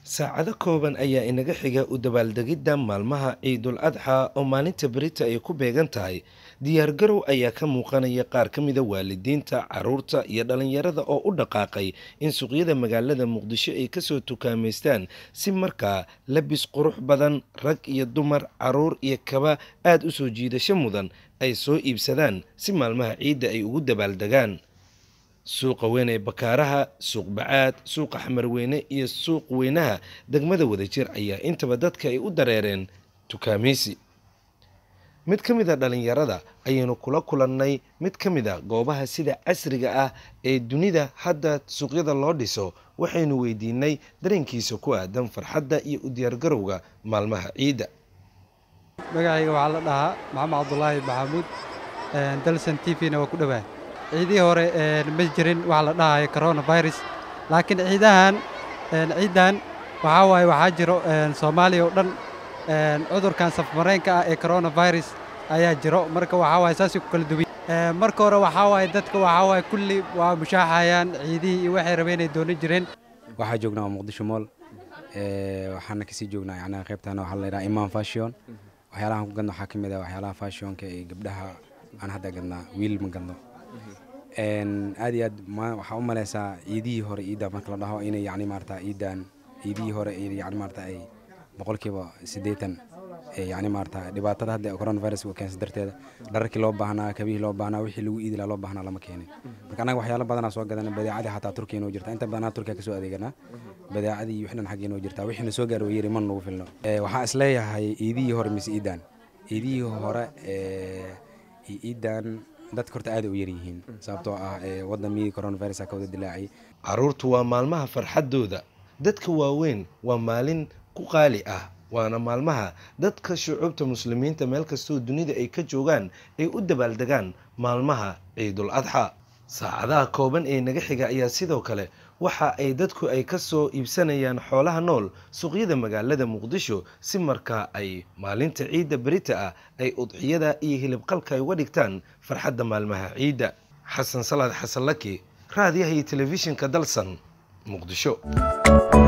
saacado kooban ayaa inaga xiga u dabaaldegidda maalmaha ciidul adxa oo maalinta berita ay ku beegan tahay. Diyaargarow ayaa ka muuqanaya qaar ka mida waalidiinta, carruurta iyo dhalinyarada oo u dhaqaaqay in suuqyada magaalada Muqdisho ay kasoo tukaamaystaan si markaa labis qurux badan, rag iyo dumar, carruur iyo kaba aad u soo jiidasho mudan ay soo iibsadaan si maalmaha ciidda ay ugu dabaaldegaan. suuqa weyn ee Bakaaraha, suuq Bacaad, suuqa Xamarweyne iyo suuq weynaha degmada Wadajir ayaa intaba dadka ay u dareereen tukaamaysi. Mid ka mid ah dhalinyarada ayaynu kula kulannay mid ka mid ah goobaha sida casriga ah ee dunida hadda suuqyada loo dhiso, waxaynu weydiinay dareenkiisa ku aadan farxadda iyo u diyaargarowga maalmaha ciidda. magacayga waxaa la dhahaa Maxamed Cabdullaahi Maxamuud, Dalsan TV-na waa ku dhawaa. ciidii hore ma jirin waxa la dhahayo coronavirus, laakiin ciidan waxaa jiro Soomaaliya oo dhan cudurkan safmareenka ah ee coronavirus ayaa jiro. marka saas ku kala duwan. marka hore dadka kulli waa mushaaxayaan ciidii iyo waxay rabeen ay doonan jireen. waxaa joognaa Muqdisho Mall, waxaana kasii joognaa qaybtana waxaa la yiraahdaa Imaan Fashion. waxyaalahan ku gadno waxaa ka mid ah waxyaalaha fashionka ee gabdhaha aan hadda gadnaa, wiil ma gadno. aad iyo aad waxaa u maleysaa ciidihii hore ciidda marka la dhaho inay ciidihii hore ay boqolkiiba 80 dhibaatada hadda coronavirus uu keenay darteeda dharkii loo baahnaa, kabihii loo baahnaa, wixii lagu iidi lahaa loo baahnaa lama keenin. marka anaga waxyaalo badan soo gadanay, badeecadii xataa Turkiga inoo jirta, inta badan Turkiga ka soo adeeganaa, badeecadii iyo wixna xagga inoo jirta, wixina soo gaar way man lagu filno. waxaan is leeyahay ciidihii hore mise ciidihii hore ciidan dadka horta aad u yar yihiin sababtoo ah wadamii coronavirus ka wada dilaacay. Carruurtu waa maalmaha farxadooda, dadka waaweyn waa maalin ku qaali ah, waana maalmaha dadka shucuubta muslimiinta meel kastoo dunida ay ka joogaan ay u dabaaldegaan maalmaha ciidul adxa. saacadaha kooban ee naga xiga ayaa sidoo kale waxa ay dadku ay ka soo iibsanayaan xoolaha nool suuqyada magaalada Muqdisho si markaa ay maalinta ciidda berita ah ay udxiyada iyo hilibqalka ay uga dhigtaan farxadda maalmaha ciidda. Xasan Salaad Xasan Laki, raadiyaha iyo telefishinka Dalsan, Muqdisho.